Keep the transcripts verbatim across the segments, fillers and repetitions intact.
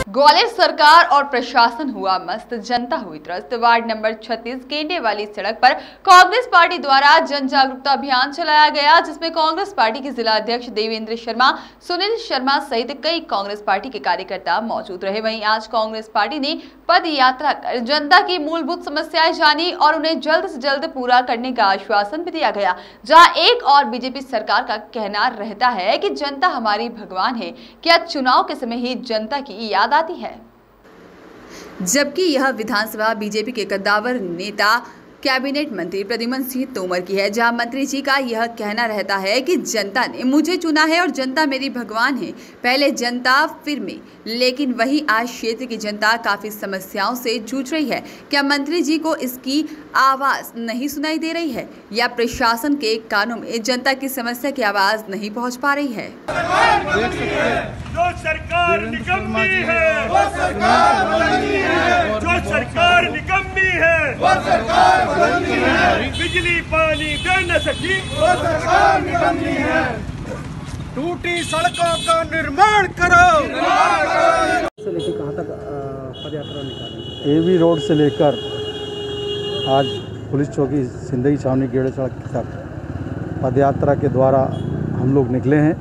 ग्वालियर सरकार और प्रशासन हुआ मस्त, जनता हुई त्रस्त। वार्ड नंबर छत्तीस गेंडे वाली सड़क पर कांग्रेस पार्टी द्वारा जन जागरूकता अभियान चलाया गया, जिसमें कांग्रेस पार्टी के जिला अध्यक्ष देवेंद्र शर्मा, सुनील शर्मा सहित कई कांग्रेस पार्टी के कार्यकर्ता मौजूद रहे। वहीं आज कांग्रेस पार्टी ने पद यात्रा कर जनता की मूलभूत समस्याएं जानी और उन्हें जल्द से जल्द पूरा करने का आश्वासन भी दिया गया। जहां एक और बीजेपी सरकार का कहना रहता है कि जनता हमारी भगवान है, क्या चुनाव के समय ही जनता की याद आती है, जबकि यह विधानसभा बीजेपी के कद्दावर नेता कैबिनेट मंत्री प्रद्युम्न सिंह तोमर की है। जहां मंत्री जी का यह कहना रहता है कि जनता ने मुझे चुना है और जनता मेरी भगवान है, पहले जनता फिर मैं। लेकिन वही आज क्षेत्र की जनता काफी समस्याओं से जूझ रही है। क्या मंत्री जी को इसकी आवाज नहीं सुनाई दे रही है, या प्रशासन के कानों में जनता की समस्या की आवाज नहीं पहुंच पा रही है? जो सरकार निकम्मी है, वो सरकार बदलनी है। जो सरकार निकम्मी है, वो सरकार बदलनी है। बिजली पानी दे न सकी, वो सरकार निकम्मी है। टूटी सड़कों का निर्माण करो। से लेकर कहाँ तक पद यात्रा निकाली? एवी रोड से लेकर आज पुलिस चौकी सिंदगी छावनी गेड़े सड़क तक पदयात्रा के द्वारा हम लोग निकले हैं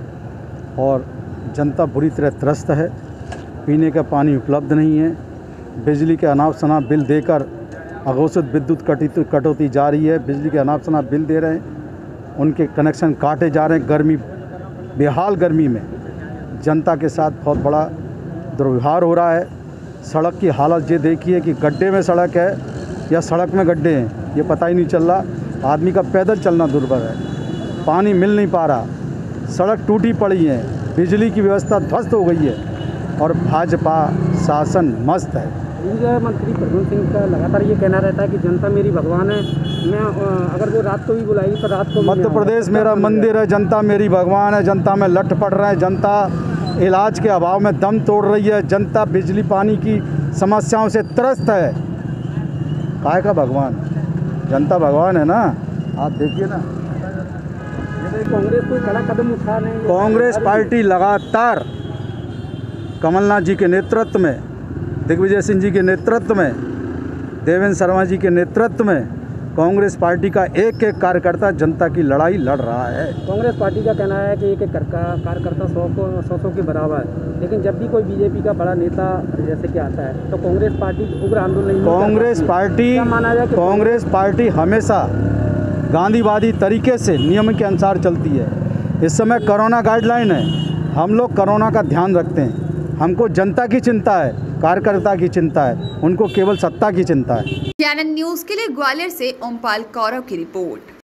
और जनता बुरी तरह त्रस्त है। पीने का पानी उपलब्ध नहीं है, बिजली के अनाप शनाप बिल देकर अघोषित विद्युत कटौती जारी है। बिजली के अनाप शनाप बिल दे रहे हैं, उनके कनेक्शन काटे जा रहे हैं। गर्मी, बेहाल गर्मी में जनता के साथ बहुत बड़ा दुर्व्यवहार हो रहा है। सड़क की हालत ये देखिए कि गड्ढे में सड़क है या सड़क में गड्ढे हैं, ये पता ही नहीं चल रहा। आदमी का पैदल चलना दुर्भर है, पानी मिल नहीं पा रहा, सड़क टूटी पड़ी है, बिजली की व्यवस्था ध्वस्त हो गई है और भाजपा शासन मस्त है। मंत्री प्रद्युम्न सिंह का लगातार ये कहना रहता है कि जनता मेरी भगवान है, मैं अगर वो रात को भी बुलाएगी तो रात को। मध्य प्रदेश मेरा मंदिर है, जनता मेरी भगवान है। जनता में लट पड़ रहे हैं, जनता इलाज के अभाव में दम तोड़ रही है, जनता बिजली पानी की समस्याओं से त्रस्त है। काय का भगवान? जनता भगवान है ना, आप देखिए ना। कांग्रेस कोई कड़ा कदम उठा नहीं? कांग्रेस पार्टी लगातार कमलनाथ जी के नेतृत्व में, दिग्विजय सिंह जी के नेतृत्व में, देवेंद्र शर्मा जी के नेतृत्व में कांग्रेस पार्टी का एक एक कार्यकर्ता जनता की लड़ाई लड़ रहा है। कांग्रेस पार्टी का कहना है कि एक एक कार्यकर्ता सौ को सौ सौ के बराबर है, लेकिन जब भी कोई बीजेपी का बड़ा नेता जैसे कि आता है तो कांग्रेस पार्टी उग्र आंदोलन। कांग्रेस पार्टी कांग्रेस पार्टी हमेशा गांधीवादी तरीके से नियम के अनुसार चलती है। इस समय कोरोना गाइडलाइन है, हम लोग कोरोना का ध्यान रखते हैं। हमको जनता की चिंता है, कार्यकर्ता की चिंता है, उनको केवल सत्ता की चिंता है। कैनन न्यूज़ के लिए ग्वालियर से ओमपाल कौरव की रिपोर्ट।